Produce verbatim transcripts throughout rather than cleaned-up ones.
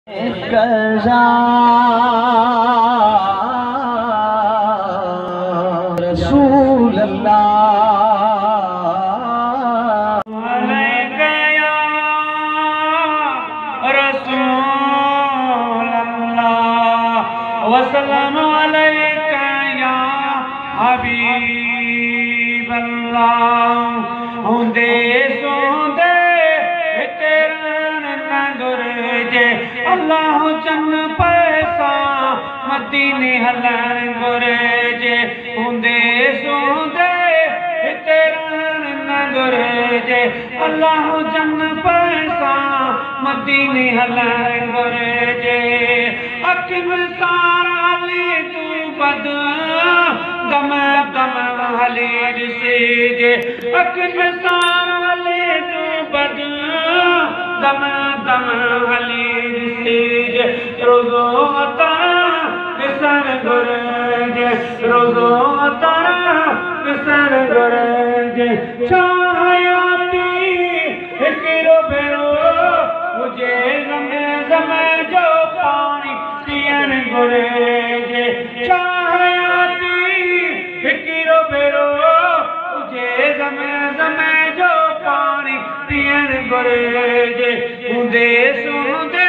कज़ा रसूल अल्लाह अलैका रसूल अल्लाह वसल्लम अलैका या हबीब अल्लाह हुंदे सोंदे अल्लाह चन पैसा मदीने हलन गुरजे हुंदे सोंदे तेरन न गुरजे अल्लाह चन पैसा मदीने हलन गुरजे अकिम सारा ले तू बद दम दम हलीर से जे अकिम सारा ले तू बद दम दम हलीर रोज़ो तारा किसन गुरजे रोज़ो तारा किसन गुरजे चाहयाती हिकिरो भेरो मुझे ज़मे ज़मे जो पानी पियन गुरजे चाहयाती हिकिरो भेरो मुझे ज़मे ज़मे जो पानी पियन गुरजे हुंदे सुंदे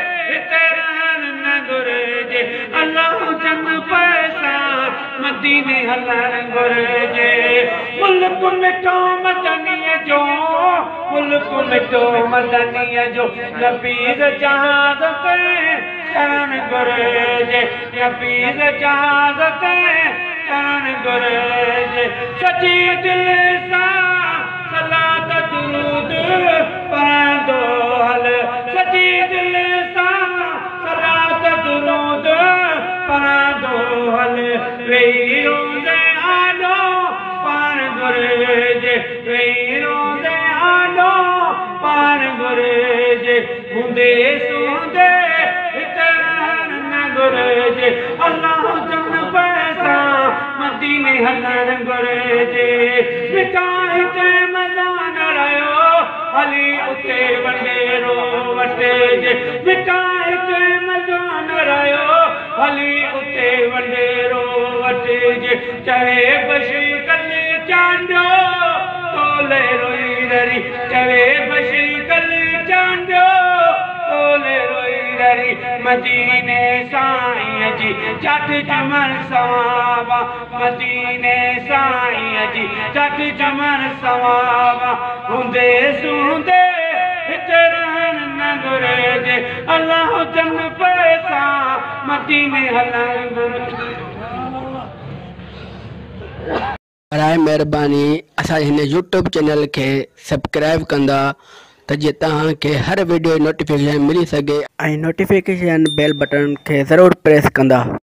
अल्लाह चंद पैसा मदीने हलन गुरजे मुल्क मिठो मदनीअ जो मुल्क मिठो मदनीअ जो नबीज़ जहाज़ ते चढ़न गुरजे नबीज़ जहाज़ ते चढ़न गुरजे सची दिल सां सलात दुरूद पढ़ंदो हल सची दिल सां सलात दुरूद पढ़ंदो हल वेही रोज़े आॾो पाण गुरजे वेही रोज़े आॾो पाण गुरजे हुंदे सूंदे हितरन न गुरजे अल्लाह चन पैसा मदीने हलन गुरजे मिटा हिते मज़ा न रहियो हली उते वंडेरो वटे जे मिटा हिते मज़ा न रहियो हली उते वंडेरो वटे जे चवे बशी कली चांडियो तोले रोई ररी चवे बशी कली चांडियो तोले रोई ररी मदीने साईं जी चट चमन सवाबा मदीने साईं जी चट चमन सवाबा हुंदे सूंदे हितरन न गुरजे अल्लाह चन पैसा मदीने हलन गुरजे बराए मेहरबानी असां हिन यूट्यूब चैनल के सब्सक्राइब कंदा त जे तव्हां खे हर वीडियो नोटिफिकेशन मिली सके ऐं नोटिफिकेशन बेल बटन के ज़रूर प्रेस कंदा।